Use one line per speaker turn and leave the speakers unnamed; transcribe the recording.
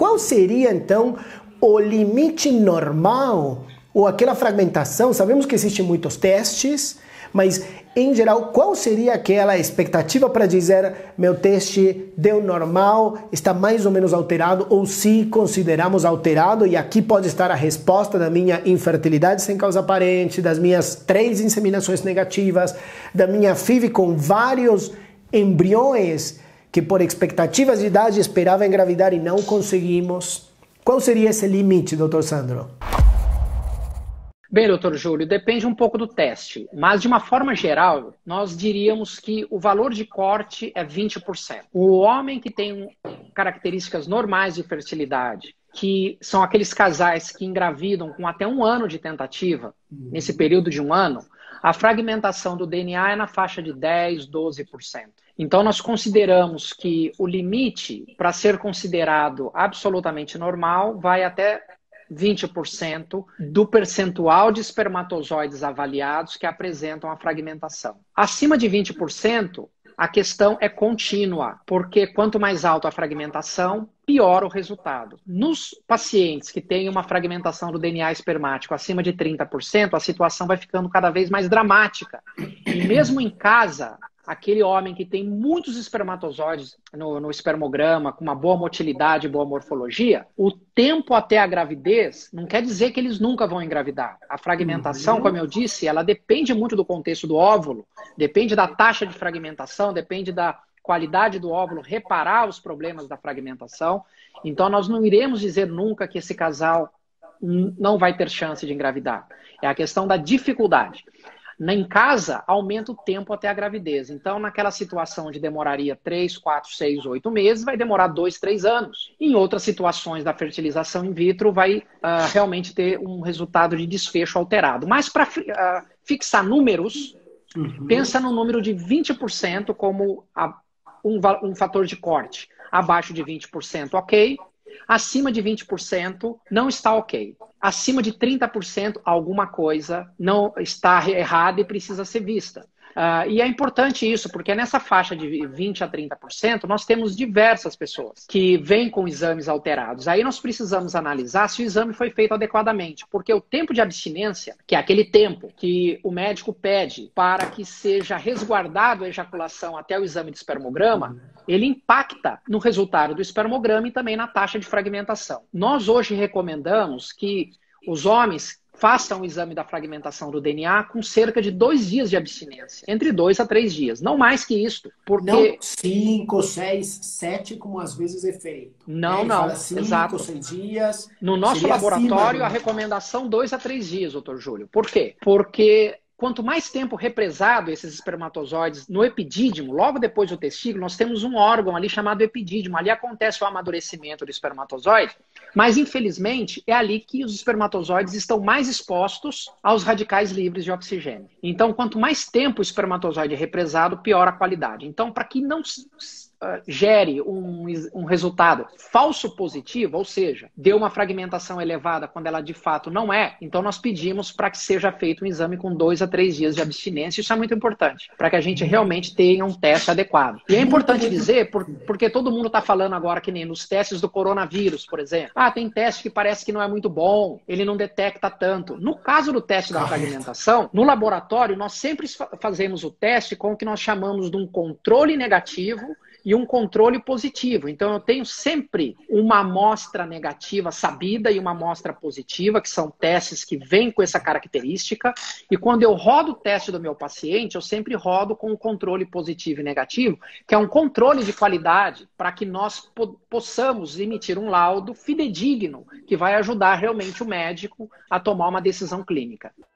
qual seria então o limite normal ou aquela fragmentação? Sabemos que existem muitos testes, mas em geral, qual seria aquela expectativa para dizer meu teste deu normal, está mais ou menos alterado, ou se consideramos alterado, e aqui pode estar a resposta da minha infertilidade sem causa aparente, das minhas 3 inseminações negativas, da minha FIV com vários embriões que por expectativas de idade esperava engravidar e não conseguimos. Qual seria esse limite, doutor Sandro?
Bem, doutor Júlio, depende um pouco do teste, mas de uma forma geral, nós diríamos que o valor de corte é 20%. O homem que tem características normais de fertilidade, que são aqueles casais que engravidam com até 1 ano de tentativa, nesse período de 1 ano, a fragmentação do DNA é na faixa de 10%, 12%. Então, nós consideramos que o limite para ser considerado absolutamente normal vai até 20% do percentual de espermatozoides avaliados que apresentam a fragmentação. Acima de 20%, a questão é contínua, porque quanto mais alta a fragmentação, pior o resultado. Nos pacientes que têm uma fragmentação do DNA espermático acima de 30%, a situação vai ficando cada vez mais dramática. E mesmo em casa, aquele homem que tem muitos espermatozoides no espermograma, com uma boa motilidade, boa morfologia, o tempo até a gravidez não quer dizer que eles nunca vão engravidar. A fragmentação, como eu disse, ela depende muito do contexto do óvulo, depende da taxa de fragmentação, depende da qualidade do óvulo, reparar os problemas da fragmentação. Então, nós não iremos dizer nunca que esse casal não vai ter chance de engravidar. É a questão da dificuldade. Em casa, aumenta o tempo até a gravidez. Então, naquela situação onde demoraria 3, 4, 6, 8 meses, vai demorar 2, 3 anos. Em outras situações da fertilização in vitro, vai realmente ter um resultado de desfecho alterado. Mas para fixar números, pensa no número de 20% como um fator de corte. Abaixo de 20%, ok. Acima de 20% não está ok. Acima de 30%, alguma coisa não está errada e precisa ser vista. E é importante isso, porque nessa faixa de 20% a 30%, nós temos diversas pessoas que vêm com exames alterados. Aí nós precisamos analisar se o exame foi feito adequadamente, porque o tempo de abstinência, que é aquele tempo que o médico pede para que seja resguardado a ejaculação até o exame de espermograma, ele impacta no resultado do espermograma e também na taxa de fragmentação. Nós hoje recomendamos que os homens façam o exame da fragmentação do DNA com cerca de 2 dias de abstinência. Entre 2 a 3 dias. Não mais que isso. Porque...
Não 5, 6, 7, como às vezes é feito.
Não,
Ele
não.
fala 5,
Exato.
6 dias.
No nosso laboratório, a recomendação 2 a 3 dias, doutor Júlio. Por quê? Porque quanto mais tempo represado esses espermatozoides no epidídimo, logo depois do testículo, nós temos um órgão ali chamado epidídimo. Ali acontece o amadurecimento do espermatozoide, mas infelizmente é ali que os espermatozoides estão mais expostos aos radicais livres de oxigênio. Então, quanto mais tempo o espermatozoide é represado, pior a qualidade. Então, para que não gere um resultado falso positivo, ou seja, deu uma fragmentação elevada quando ela de fato não é, então nós pedimos para que seja feito um exame com 2 a 3 dias de abstinência. Isso é muito importante, para que a gente realmente tenha um teste adequado. E é importante dizer, porque todo mundo está falando agora que nem nos testes do coronavírus, por exemplo. Tem teste que parece que não é muito bom, ele não detecta tanto. No caso do teste da fragmentação, no laboratório, nós sempre fazemos o teste com o que nós chamamos de um controle negativo e um controle positivo. Então, eu tenho sempre uma amostra negativa sabida e uma amostra positiva, que são testes que vêm com essa característica. E quando eu rodo o teste do meu paciente, eu sempre rodo com um controle positivo e negativo, que é um controle de qualidade para que nós possamos emitir um laudo fidedigno, que vai ajudar realmente o médico a tomar uma decisão clínica.